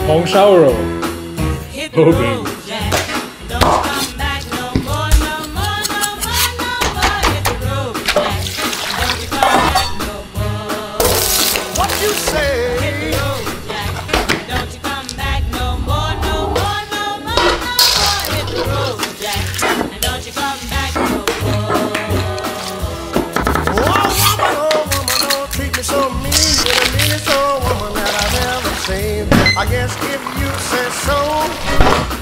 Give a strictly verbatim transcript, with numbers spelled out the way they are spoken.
红烧肉。Oh baby. I guess if you say so.